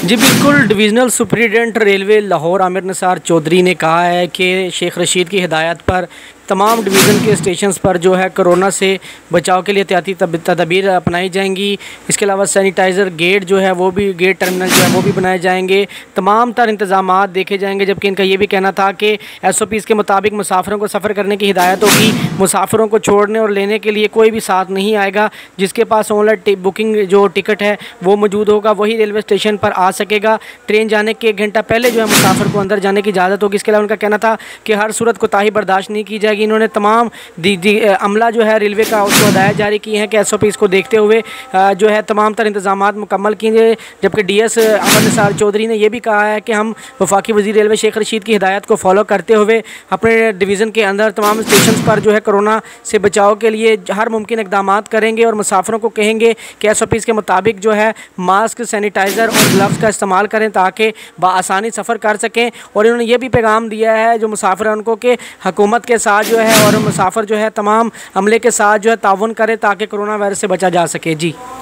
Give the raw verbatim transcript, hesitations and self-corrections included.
जी बिल्कुल, divisional superintendent railway Lahore Amir Nisar Chaudhry ने कहा है कि शेख रशीद की हिदायत पर तमाम डिवीज़न के स्टेशंस पर जो है कोरोना से बचाव के लिए एहतियाती तदबीर अपनाई जाएंगी। इसके अलावा सैनिटाइज़र गेट जो है वो भी गेट टर्मिनल जो है वो भी बनाए जाएंगे। तमाम तर इंतजामात देखे जाएंगे, जबकि इनका ये भी कहना था कि एस ओ पीज़ के मुताबिक मुसाफिरों को सफ़र करने की हिदायत होगी। मुसाफिरों को छोड़ने और लेने के लिए कोई भी साथ नहीं आएगा। जिसके पास ऑनलाइन बुकिंग जो टिकट है वो मौजूद होगा वही रेलवे स्टेशन पर आ सकेगा। ट्रेन जाने के एक घंटा पहले जो है मुसाफिर को अंदर जाने की इजाज़त होगी। इसके अलावा उनका कहना था कि हर सूरत कोताही बर्दाश्त नहीं की जाएगी। इन्होंने तमाम दी, दी, अमला जो है रेलवे का उसको हदायत जारी की है कि एस ओ पी इसको देखते हुए जो है तमाम तर इंतजामात मुकम्मल कीजिए। जबकि डी एस आमिर निसार चौधरी ने यह भी कहा है कि हम वफाकी वज़ीर रेलवे शेख रशीद की हिदायत को फॉलो करते हुए अपने डिवीज़न के अंदर तमाम स्टेशन पर जो है कोरोना से बचाव के लिए हर मुमकिन इकदाम करेंगे और मुसाफिरों को कहेंगे कि एस ओ पी के मुताबिक जो है मास्क, सैनिटाइज़र और ग्लव्स का इस्तेमाल करें ताकि बआसानी सफ़र कर सकें। और इन्होंने ये भी पैगाम दिया है जो मुसाफिर हैं उनको कि हुकूमत के साथ जो है और मुसाफिर जो है तमाम अमले के साथ जो है ताउन करें ताकि कोरोना वायरस से बचा जा सके। जी।